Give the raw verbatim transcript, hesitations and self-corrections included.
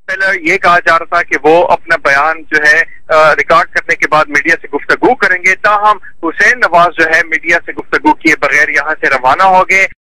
पहले ये कहा जा रहा था कि वो अपना बयान जो है रिकॉर्ड करने के बाद मीडिया से गुफ्तगू करेंगे, ताहम हुसैन नवाज जो है मीडिया से गुफ्तगू किए बगैर यहाँ से रवाना हो गए।